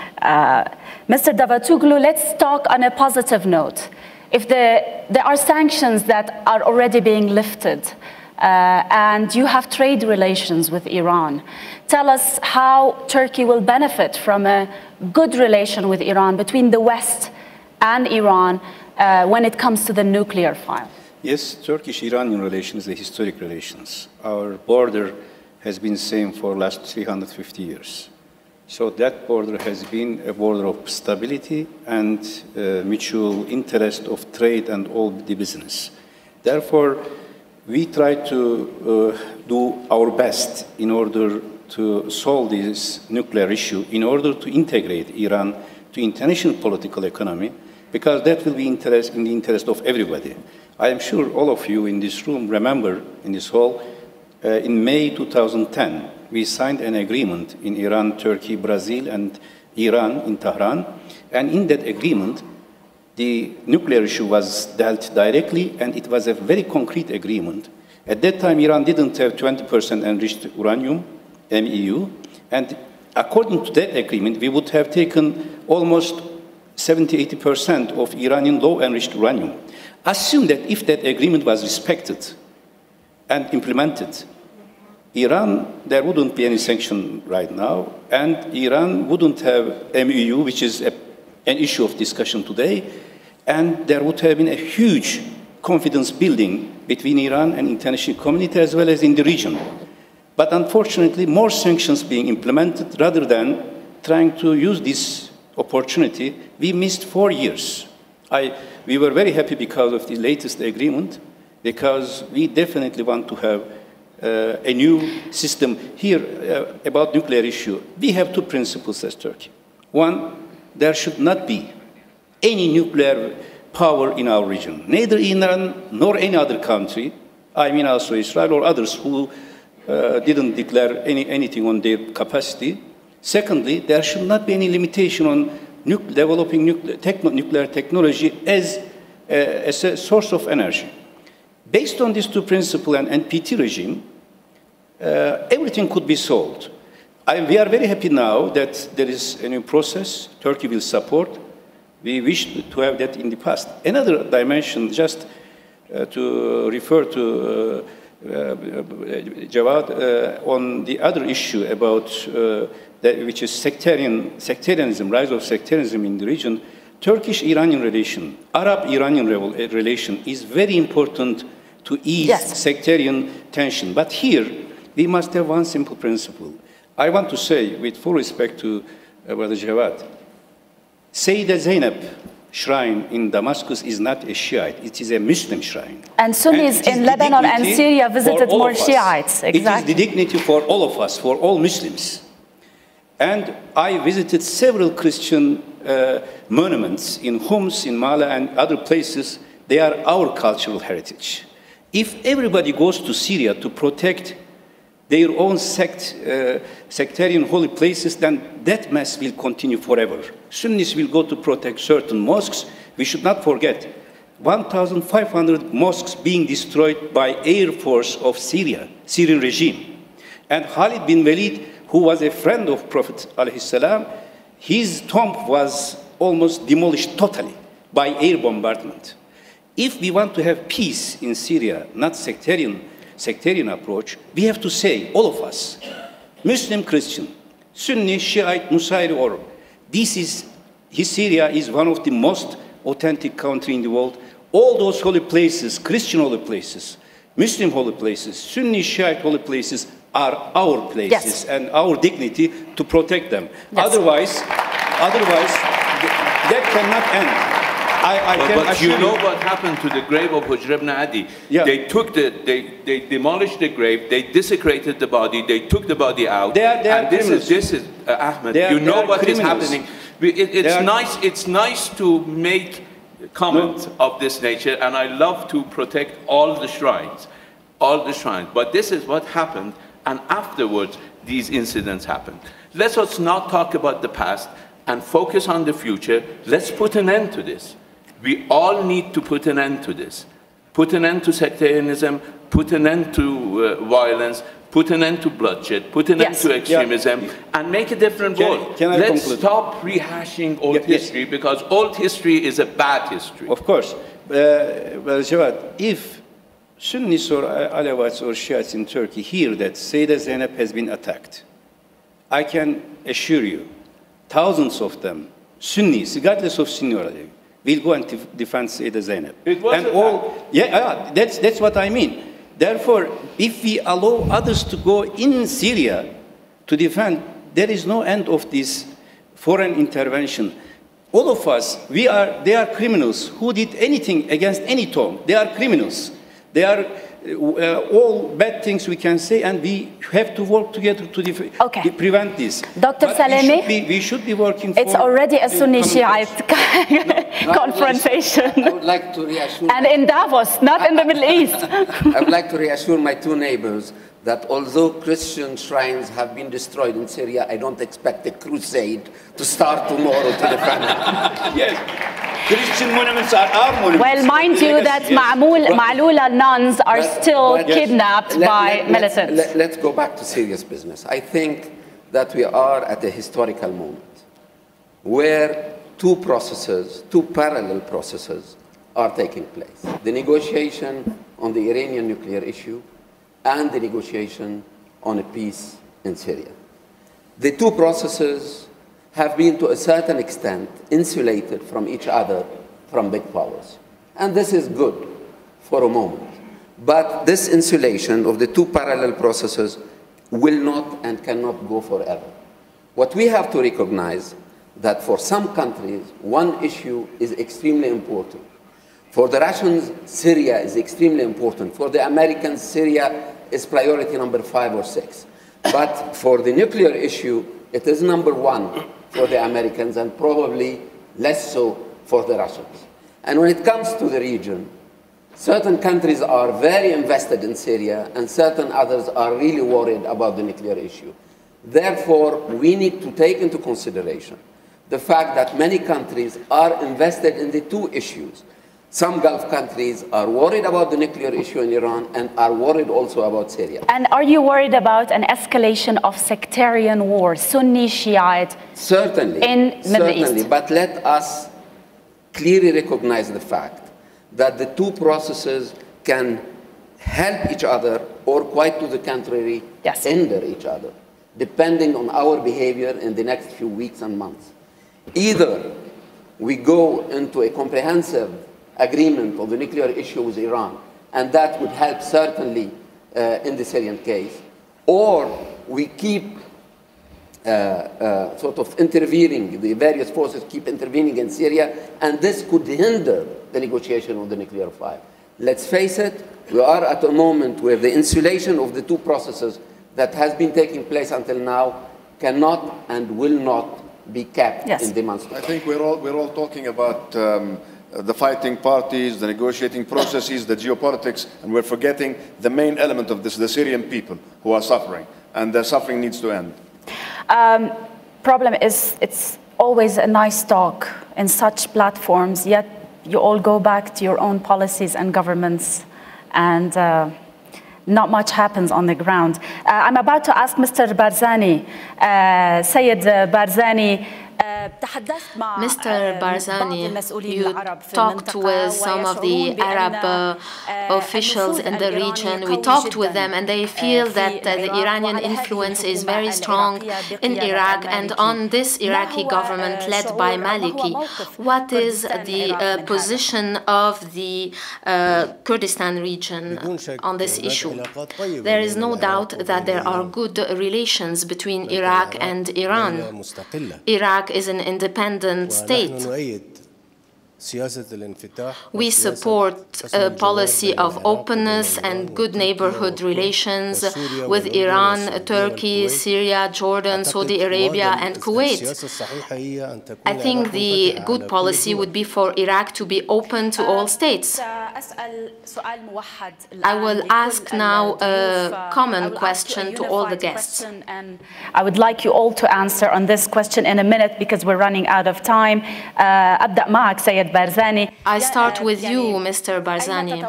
Uh, Mister Davutoglu, let's talk on a positive note. If the, there are sanctions that are already being lifted, Uh, and you have trade relations with Iran. Tell us how Turkey will benefit from a good relation with Iran between the West and Iran uh, when it comes to the nuclear file. Yes, Turkish-Iranian relations are historic relations. Our border has been the same for the last three hundred fifty years. So that border has been a border of stability and uh, mutual interest of trade and all the business. Therefore, we try to uh, do our best in order to solve this nuclear issue, in order to integrate Iran to international political economy, because that will be interest, in the interest of everybody. I am sure all of you in this room remember, in this hall, uh, in May two thousand ten, we signed an agreement in Iran, Turkey, Brazil, and Iran in Tehran, and in that agreement, the nuclear issue was dealt directly, and it was a very concrete agreement. At that time, Iran didn't have twenty percent enriched uranium, M E U, and according to that agreement, we would have taken almost seventy, eighty percent of Iranian low-enriched uranium. Assume that if that agreement was respected and implemented, Iran, there wouldn't be any sanction right now, and Iran wouldn't have M E U, which is a an issue of discussion today, and there would have been a huge confidence building between Iran and international community as well as in the region. But unfortunately, more sanctions being implemented rather than trying to use this opportunity, we missed four years. I, we were very happy because of the latest agreement, because we definitely want to have uh, a new system. Here, uh, about nuclear issue, we have two principles as Turkey. One, there should not be any nuclear power in our region, neither Iran nor any other country, I mean also Israel or others who uh, didn't declare any, anything on their capacity. Secondly, there should not be any limitation on nu developing nuclear, techno nuclear technology as a, as a source of energy. Based on these two principles and N P T regime, uh, everything could be solved. I, we are very happy now that there is a new process Turkey will support. We wish to have that in the past. Another dimension, just uh, to refer to uh, uh, Jawad, uh, on the other issue about uh, that, which is sectarian, sectarianism, rise of sectarianism in the region, Turkish-Iranian relation, Arab-Iranian relation is very important to ease yes. sectarian tension. But here, we must have one simple principle. I want to say, with full respect to uh, Brother Jawad, Sayyida Zainab shrine in Damascus is not a Shiite, it is a Muslim shrine. And Sunnis and in Lebanon and Syria visited more Shiites. Exactly. It is the dignity for all of us, for all Muslims. And I visited several Christian uh, monuments in Homs, in Mala, and other places. They are our cultural heritage. If everybody goes to Syria to protect their own sect, uh, sectarian holy places, then that mess will continue forever. Sunnis will go to protect certain mosques. We should not forget, one thousand five hundred mosques being destroyed by Air Force of Syria, Syrian regime. And Khalid bin Walid, who was a friend of Prophet ﷺ, his tomb was almost demolished totally by air bombardment. If we want to have peace in Syria, not sectarian, sectarian approach, we have to say, all of us, Muslim, Christian, Sunni, Shiite, Nusayri, or this is, his Syria is one of the most authentic country in the world. All those holy places, Christian holy places, Muslim holy places, Sunni, Shiite holy places are our places yes. and our dignity to protect them. Yes. Otherwise, otherwise, th that cannot end. I, I but, can but you know what happened to the grave of Hujr ibn Adi? Yeah. They took the, they, they demolished the grave, they desecrated the body, they took the body out. They are, they and are this criminals. is, this is uh, Ahmed, are, you know what criminals. is happening. It, it's, are, nice, it's nice to make comments no. of this nature, and I love to protect all the shrines, all the shrines. But this is what happened, and afterwards, these incidents happened. Let us not talk about the past and focus on the future. Let's put an end to this. We all need to put an end to this. Put an end to sectarianism, put an end to uh, violence, put an end to bloodshed, put an yes. end to extremism, yeah. and make a different can, world. Can I Let's conclude? stop rehashing old yeah, history, yes. because old history is a bad history. Of course. Uh, well, Jawad, if Sunnis or Alawites or Shiites in Turkey hear that Sayyidah Zainab has been attacked, I can assure you, thousands of them, Sunnis, regardless of Sunni or Alawi, will go and defend Sayyidah Zainab. It was and all, yeah, yeah, that's, that's what I mean. Therefore, if we allow others to go in Syria to defend, there is no end of this foreign intervention. All of us, we are, they are criminals who did anything against any tomb. They are criminals. They are uh, all bad things we can say, and we have to work together to, okay. to prevent this. Doctor But Salemi, we should be, we should be working it's for already a Sunni Shiite no, confrontation. I would like to reassure. And in Davos, not in the Middle East. I would like to reassure my two neighbors that although Christian shrines have been destroyed in Syria, I don't expect a crusade to start tomorrow to defend them. Yes. Christian monuments are our monuments. Well, mind you yes, that yes. Ma'mul, Ma'lula nuns are but, still but, kidnapped let, by let, militants. Let, let's go back to serious business. I think that we are at a historical moment where two processes, two parallel processes are taking place. The negotiation on the Iranian nuclear issue and the negotiation on a peace in Syria. The two processes have been to a certain extent insulated from each other from big powers. And this is good for a moment. But this insulation of the two parallel processes will not and cannot go forever. What we have to recognize that for some countries, one issue is extremely important. For the Russians, Syria is extremely important. For the Americans, Syria is priority number five or six. But for the nuclear issue, it is number one for the Americans and probably less so for the Russians. And when it comes to the region, certain countries are very invested in Syria and certain others are really worried about the nuclear issue. Therefore, we need to take into consideration the fact that many countries are invested in the two issues. Some Gulf countries are worried about the nuclear issue in Iran and are worried also about Syria. And are you worried about an escalation of sectarian war, Sunni, Shiite? Certainly. In Middle certainly, East? But let us clearly recognize the fact that the two processes can help each other or, quite to the contrary, yes. hinder each other, depending on our behavior in the next few weeks and months. Either we go into a comprehensive agreement on the nuclear issue with Iran, and that would help certainly uh, in the Syrian case, or we keep uh, uh, sort of intervening, the various forces keep intervening in Syria, and this could hinder the negotiation of the nuclear file. Let's face it, we are at a moment where the insulation of the two processes that has been taking place until now cannot and will not be kept yes. in demonstration. I think we're all, we're all talking about um, the fighting parties, the negotiating processes, the geopolitics, and we're forgetting the main element of this, the Syrian people who are suffering, and their suffering needs to end. Um, problem is, it's always a nice talk in such platforms, yet you all go back to your own policies and governments, and uh, not much happens on the ground. Uh, I'm about to ask Mister Barzani, uh, Sayed Barzani, Mister Barzani, you talked with some of the Arab uh, officials in the region. We talked with them, and they feel that uh, the Iranian influence is very strong in Iraq and on this Iraqi government led by Maliki. What is the uh, position of the uh, Kurdistan region on this issue? There is no doubt that there are good relations between Iraq and Iran. Iraq is an independent state. We support a policy of openness and good neighborhood relations with Iran, Turkey, Syria, Jordan, Saudi Arabia, and Kuwait. I think the good policy would be for Iraq to be open to all states. I will ask now a common question to all the guests. I would like you all to answer on this question in a minute because we're running out of time. أبدأ معك سيد Barzani. I start with you, Mister Barzani.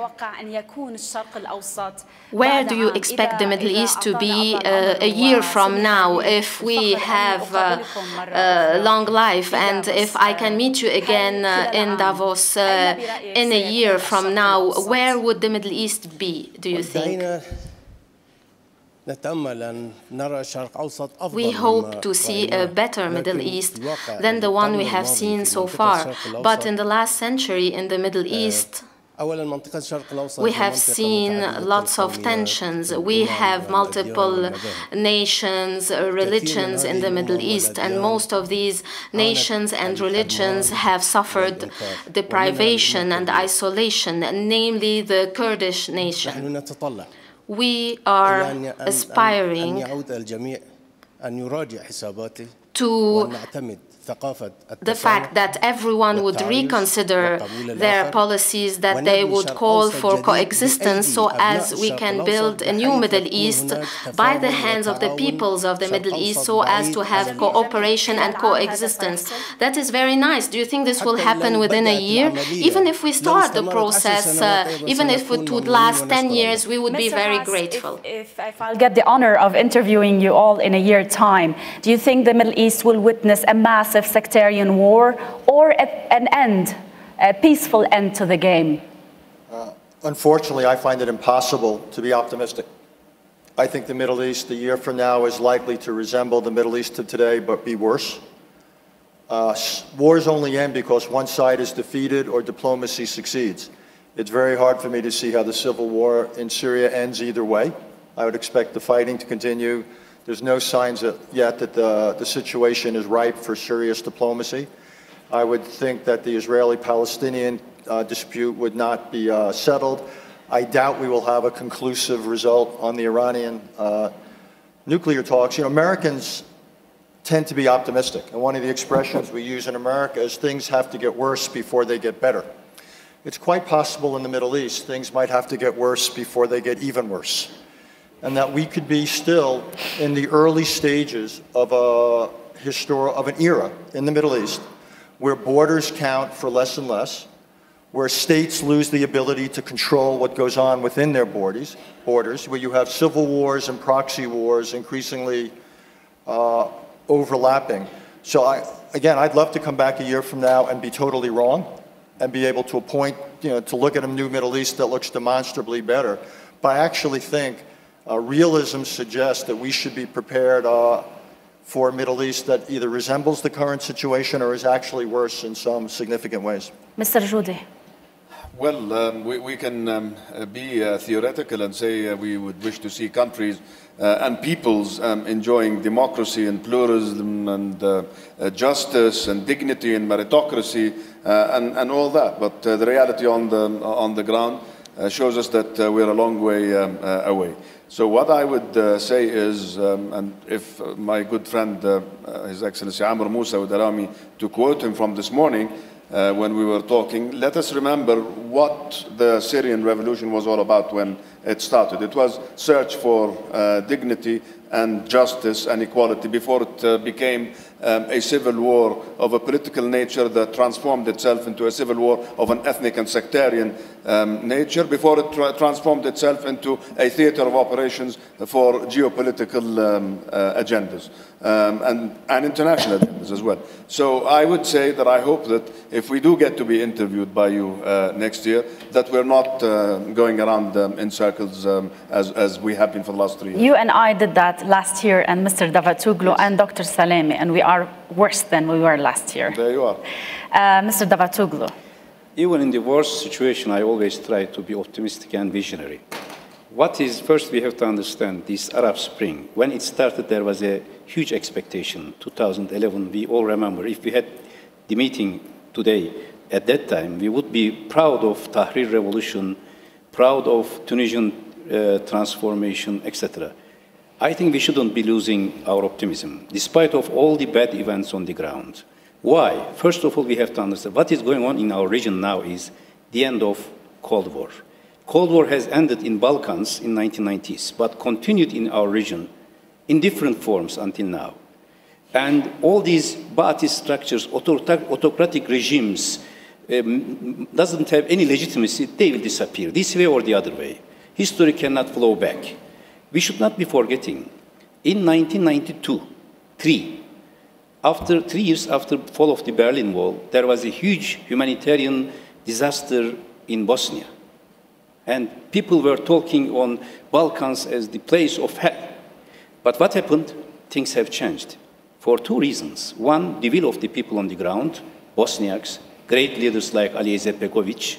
Where do you expect the Middle East to be uh, a year from now if we have uh, uh, long life, and if I can meet you again uh, in Davos uh, in a year from now, where would the Middle East be, do you think? We hope to see a better Middle East than the one we have seen so far. But in the last century in the Middle East, we have seen lots of tensions. We have multiple nations, religions in the Middle East, and most of these nations and religions have suffered deprivation and isolation, namely the Kurdish nation. We are aspiring to the fact that everyone would reconsider their policies, that they would call for coexistence so as we can build a new Middle East by the hands of the peoples of the Middle East so as to have cooperation and coexistence. That is very nice. Do you think this will happen within a year? Even if we start the process, uh, even if it would last ten years, we would be very grateful. If, if, if I'll get the honor of interviewing you all in a year's time, do you think the Middle East will witness a massive sectarian war or a, an end, a peaceful end to the game? Uh, unfortunately, I find it impossible to be optimistic. I think the Middle East a year from now is likely to resemble the Middle East of today, but be worse. Uh, wars only end because one side is defeated or diplomacy succeeds. It's very hard for me to see how the civil war in Syria ends either way. I would expect the fighting to continue. There's no signs that yet that the, the situation is ripe for serious diplomacy. I would think that the Israeli-Palestinian uh, dispute would not be uh, settled. I doubt we will have a conclusive result on the Iranian uh, nuclear talks. You know, Americans tend to be optimistic, and one of the expressions we use in America is things have to get worse before they get better. It's quite possible in the Middle East things might have to get worse before they get even worse, and that we could be still in the early stages of a histor- of an era in the Middle East where borders count for less and less, where states lose the ability to control what goes on within their borders, borders where you have civil wars and proxy wars increasingly uh, overlapping. So I, again, I'd love to come back a year from now and be totally wrong and be able to appoint, you know, to look at a new Middle East that looks demonstrably better. But I actually think Uh, realism suggests that we should be prepared uh, for a Middle East that either resembles the current situation or is actually worse in some significant ways. Mister Joudi. Well, um, we, we can um, uh, be uh, theoretical and say uh, we would wish to see countries uh, and peoples um, enjoying democracy and pluralism and uh, uh, justice and dignity and meritocracy uh, and, and all that. But uh, the reality on the, on the ground uh, shows us that uh, we're a long way um, uh, away. So what I would uh, say is, um, and if uh, my good friend, uh, uh, His Excellency Amr Moussa would allow me to quote him from this morning, Uh, when we were talking, let us remember what the Syrian revolution was all about when it started. It was search for uh, dignity and justice and equality before it uh, became um, a civil war of a political nature that transformed itself into a civil war of an ethnic and sectarian um, nature, before it tra transformed itself into a theater of operations for geopolitical um, uh, agendas um, and, and international agendas as well. So I would say that I hope that if we do get to be interviewed by you uh, next year, that we're not uh, going around um, in circles um, as, as we have been for the last three years. You and I did that last year, and Mister Davutoglu yes. and Doctor Salemi, and we are worse than we were last year. There you are. Uh, Mister Davutoglu. Even in the worst situation, I always try to be optimistic and visionary. What is, first we have to understand, this Arab Spring, when it started, there was a huge expectation. two thousand eleven, we all remember, if we had the meeting today, at that time, we would be proud of Tahrir Revolution, proud of Tunisian uh, transformation, et cetera. I think we shouldn't be losing our optimism, despite of all the bad events on the ground. Why? First of all, we have to understand what is going on in our region now is the end of Cold War. Cold War has ended in Balkans in nineteen nineties, but continued in our region in different forms until now. And all these Ba'athist structures, autocratic regimes, um, doesn't have any legitimacy, they will disappear, this way or the other way. History cannot flow back. We should not be forgetting, in nineteen ninety-two, three, after three years after the fall of the Berlin Wall, there was a huge humanitarian disaster in Bosnia. And people were talking on Balkans as the place of hell. But what happened? Things have changed for two reasons. One, the will of the people on the ground, Bosniaks, great leaders like Ali Izetbegovic.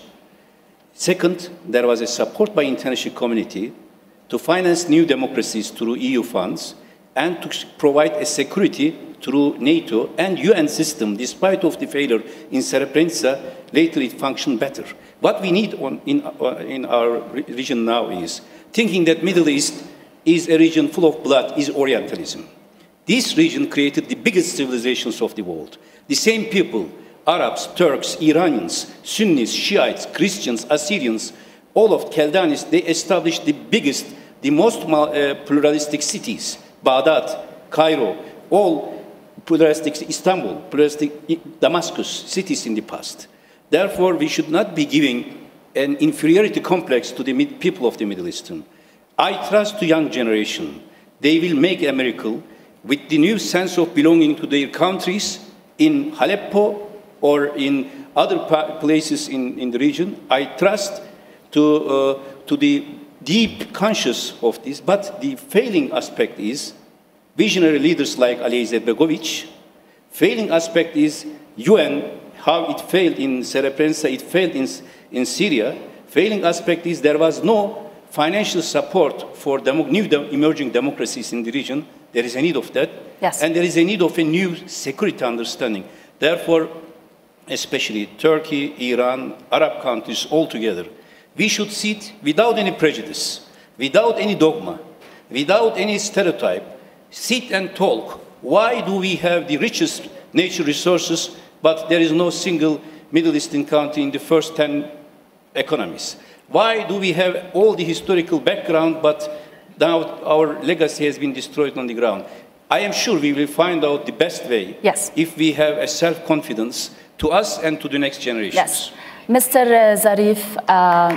Second, there was a support by international community to finance new democracies through E U funds and to provide a security through NATO and U N system. Despite of the failure in Srebrenica, later it functioned better. What we need on, in, uh, in our region now is thinking that Middle East is a region full of blood, is Orientalism. This region created the biggest civilizations of the world. The same people, Arabs, Turks, Iranians, Sunnis, Shiites, Christians, Assyrians, all of Chaldeans, they established the biggest, the most uh, pluralistic cities, Baghdad, Cairo, all pluralistic, Istanbul, pluralistic Damascus, cities in the past. Therefore, we should not be giving an inferiority complex to the people of the Middle Eastern. I trust the young generation. They will make a miracle with the new sense of belonging to their countries in Aleppo or in other places in, in the region. I trust to, uh, to the deep conscious of this, but the failing aspect is visionary leaders like Ali Izetbegovic. Failing aspect is U N, how it failed in Srebrenica, it failed in, in Syria. Failing aspect is there was no financial support for demo, new de emerging democracies in the region. There is a need of that. Yes. And there is a need of a new security understanding. Therefore, especially Turkey, Iran, Arab countries all together, we should sit without any prejudice, without any dogma, without any stereotype, sit and talk. Why do we have the richest natural resources, but there is no single Middle Eastern country in the first ten economies? Why do we have all the historical background, but now our legacy has been destroyed on the ground? I am sure we will find out the best way yes. if we have a self-confidence to us and to the next generations. Yes. Mister Zarif, uh,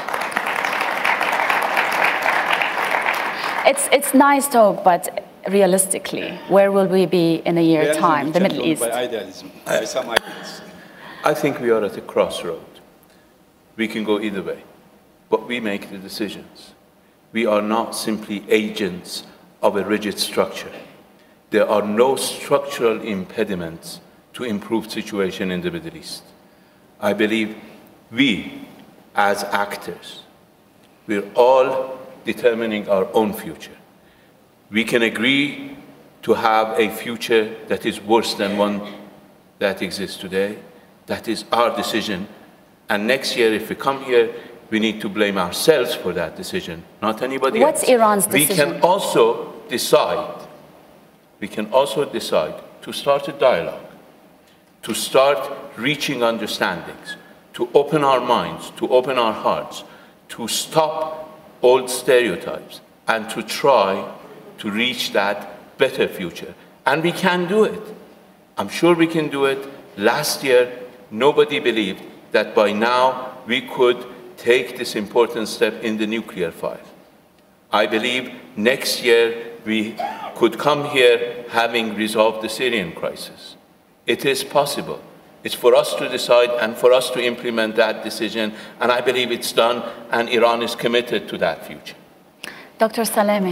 it's, it's nice talk, but realistically, where will we be in a year's time, the Middle East? By idealism, by some ideas. I think we are at a crossroad. We can go either way, but we make the decisions. We are not simply agents of a rigid structure. There are no structural impediments to improve situation in the Middle East. I believe we as actors. We're all determining our own future. We can agree to have a future that is worse than one that exists today. That is our decision. And next year, if we come here, we need to blame ourselves for that decision, not anybody What's else. Iran's decision? We can also decide, we can also decide to start a dialogue, to start reaching understandings, to open our minds, to open our hearts, to stop old stereotypes, and to try to reach that better future. And we can do it. I'm sure we can do it. Last year, nobody believed that by now we could take this important step in the nuclear file. I believe next year we could come here having resolved the Syrian crisis. It is possible. It's for us to decide and for us to implement that decision, and I believe it's done, and Iran is committed to that future. Doctor Salemi.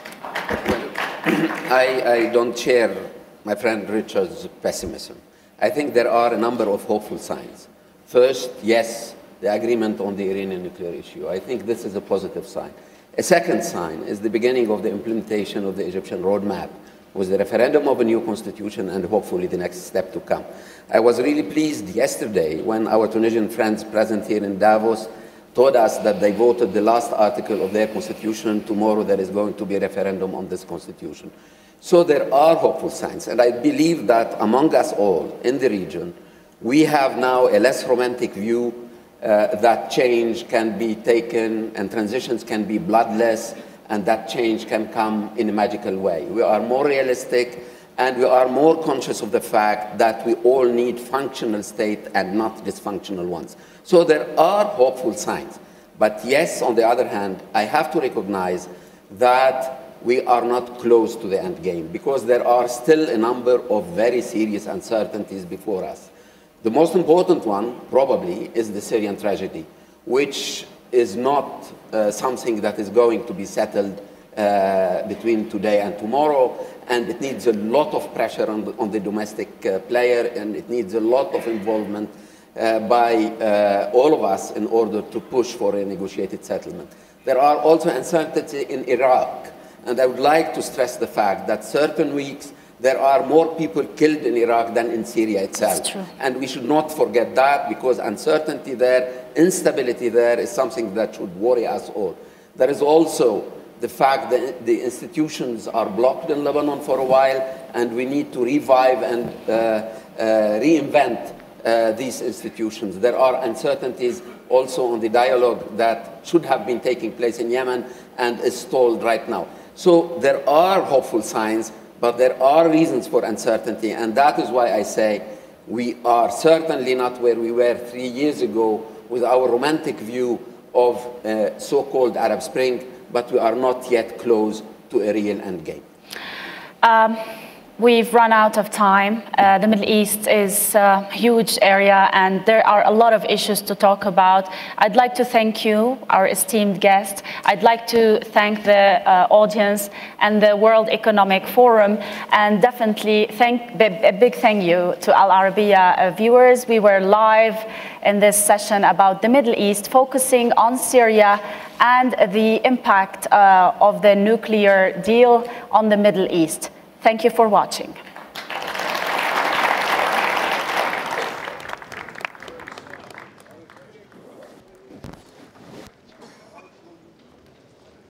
I, I don't share my friend Richard's pessimism. I think there are a number of hopeful signs. First, yes, the agreement on the Iranian nuclear issue. I think this is a positive sign. A second sign is the beginning of the implementation of the Egyptian roadmap with the referendum of a new constitution and hopefully the next step to come. I was really pleased yesterday when our Tunisian friends present here in Davos told us that they voted the last article of their constitution. Tomorrow there is going to be a referendum on this constitution. So there are hopeful signs, and I believe that among us all in the region, we have now a less romantic view uh, that change can be taken and transitions can be bloodless, and that change can come in a magical way. We are more realistic, and we are more conscious of the fact that we all need functional state and not dysfunctional ones. So there are hopeful signs. But yes, on the other hand, I have to recognize that we are not close to the end game because there are still a number of very serious uncertainties before us. The most important one, probably, is the Syrian tragedy, which is not uh, something that is going to be settled uh, between today and tomorrow, and it needs a lot of pressure on the, on the domestic uh, player, and it needs a lot of involvement uh, by uh, all of us in order to push for a negotiated settlement. There are also uncertainties in Iraq, and I would like to stress the fact that certain weeks there are more people killed in Iraq than in Syria itself. That's true. And we should not forget that, because uncertainty there, instability there is something that should worry us all. There is also the fact that the institutions are blocked in Lebanon for a while, and we need to revive and uh, uh, reinvent uh, these institutions. There are uncertainties also on the dialogue that should have been taking place in Yemen and is stalled right now. So there are hopeful signs, but there are reasons for uncertainty, and that is why I say we are certainly not where we were three years ago with our romantic view of uh, so-called Arab Spring, but we are not yet close to a real endgame. Um, we've run out of time. Uh, the Middle East is a huge area, and there are a lot of issues to talk about. I'd like to thank you, our esteemed guest. I'd like to thank the uh, audience and the World Economic Forum, and definitely thank a big thank you to Al Arabiya uh, viewers. We were live in this session about the Middle East, focusing on Syria and the impact uh, of the nuclear deal on the Middle East. Thank you for watching.